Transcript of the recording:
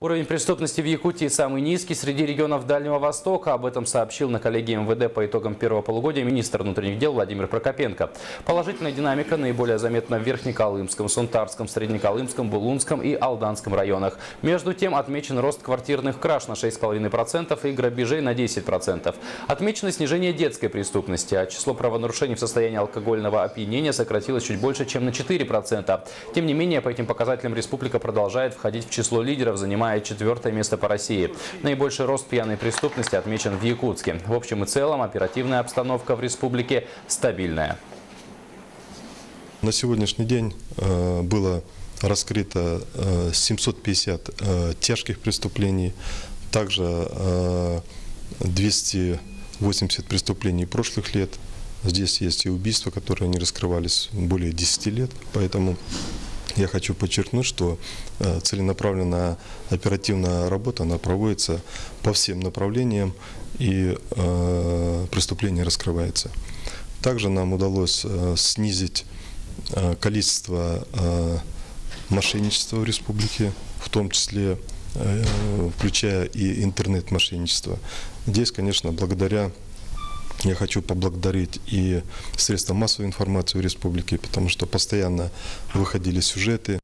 Уровень преступности в Якутии самый низкий среди регионов Дальнего Востока. Об этом сообщил на коллегии МВД по итогам первого полугодия министр внутренних дел Владимир Прокопенко. Положительная динамика наиболее заметна в Верхнеколымском, Сунтарском, Среднеколымском, Булунском и Алданском районах. Между тем отмечен рост квартирных краж на 6,5% и грабежей на 10%. Отмечено снижение детской преступности, а число правонарушений в состоянии алкогольного опьянения сократилось чуть больше, чем на 4%. Тем не менее, по этим показателям республика продолжает входить в число лидеров, занимая 4-е место по России. Наибольший рост пьяной преступности отмечен в Якутске. В общем и целом оперативная обстановка в республике стабильная. На сегодняшний день было раскрыто 750 тяжких преступлений, также 280 преступлений прошлых лет. Здесь есть и убийства, которые не раскрывались более 10 лет, поэтому я хочу подчеркнуть, что целенаправленная оперативная работа, она проводится по всем направлениям, и преступление раскрывается. Также нам удалось снизить количество мошенничества в республике, в том числе включая и интернет-мошенничество. Здесь, конечно, я хочу поблагодарить и средства массовой информации в республике, потому что постоянно выходили сюжеты